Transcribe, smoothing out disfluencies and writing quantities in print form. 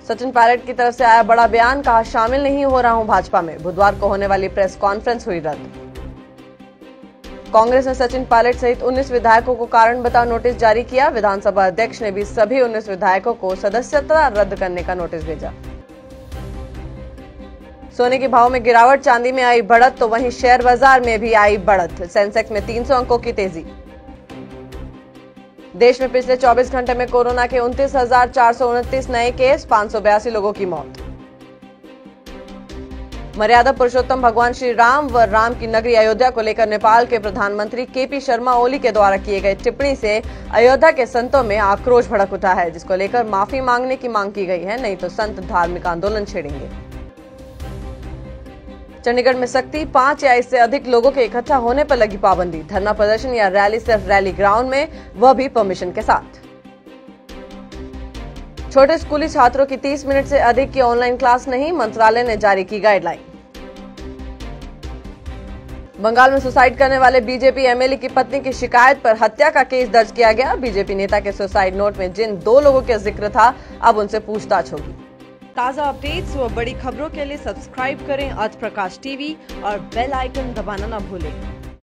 सचिन पायलट की तरफ से आया बड़ा बयान, कहा शामिल नहीं हो रहा हूं भाजपा में। बुधवार को होने वाली प्रेस कॉन्फ्रेंस हुई रद्द। कांग्रेस ने सचिन पायलट सहित 19 विधायकों को कारण बताओ नोटिस जारी किया। विधानसभा अध्यक्ष ने भी सभी 19 विधायकों को सदस्यता रद्द करने का नोटिस भेजा। सोने के भाव में गिरावट, चांदी में आई बढ़त, तो वहीं शेयर बाजार में भी आई बढ़त। सेंसेक्स में 300 अंकों की तेजी। देश में पिछले 24 घंटे में कोरोना के 29,429 नए केस, 582 लोगों की मौत। मर्यादा पुरुषोत्तम भगवान श्री राम व राम की नगरी अयोध्या को लेकर नेपाल के प्रधानमंत्री केपी शर्मा ओली के द्वारा किए गए टिप्पणी से अयोध्या के संतों में आक्रोश भड़क उठा है, जिसको लेकर माफी मांगने की मांग की गई है, नहीं तो संत धार्मिक आंदोलन छेड़ेंगे। चंडीगढ़ में सख्ती, 5 या इससे अधिक लोगों के इकट्ठा होने पर लगी पाबंदी। धरना प्रदर्शन या रैली सिर्फ रैली ग्राउंड में, वह भी परमिशन के साथ। छोटे स्कूली छात्रों की 30 मिनट से अधिक की ऑनलाइन क्लास नहीं, मंत्रालय ने जारी की गाइडलाइन। बंगाल में सुसाइड करने वाले बीजेपी एमएलए की पत्नी की शिकायत पर हत्या का केस दर्ज किया गया। बीजेपी नेता के सुसाइड नोट में जिन 2 लोगों का जिक्र था, अब उनसे पूछताछ होगी। ताजा अपडेट्स व बड़ी खबरों के लिए सब्सक्राइब करें अर्थ प्रकाश टीवी और बेल आइकन दबाना न भूलें।